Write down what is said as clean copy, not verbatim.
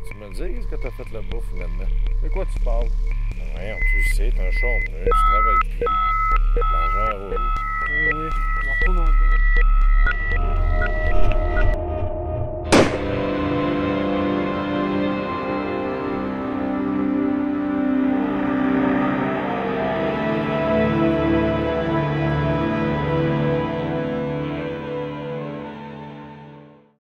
Tu me dises que t'as fait le bouffe là-dedans. De quoi tu parles? Voyons, tu le sais, t'es un charmeux, tu travailles plus.